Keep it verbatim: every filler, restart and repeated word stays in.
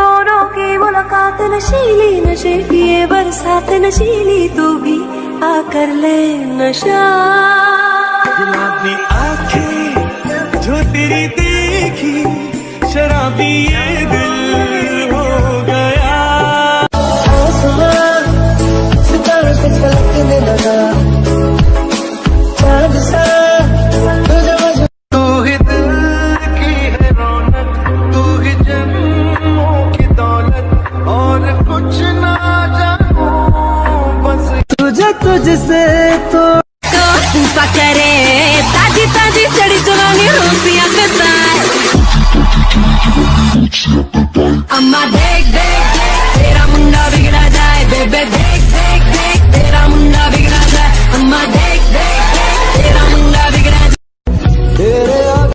दोनों की मुलाकात नशीली, नशे की ये बरसात नशीली, तू भी आकर ले नशा। गुलाबी आंखें जो तेरी देखी, शराबी ये दिल हो गया। आसमां सितारों से चमकने लगा, चांद सा तुझे, तू ही दिल की है रौनक, तू ही जन्मों की दौलत, और कुछ ना जानू बस तुझे तुझसे तो तूफा करे ताजी ताजी चढ़ी चुरानी होशियां कतार। अम्मा दे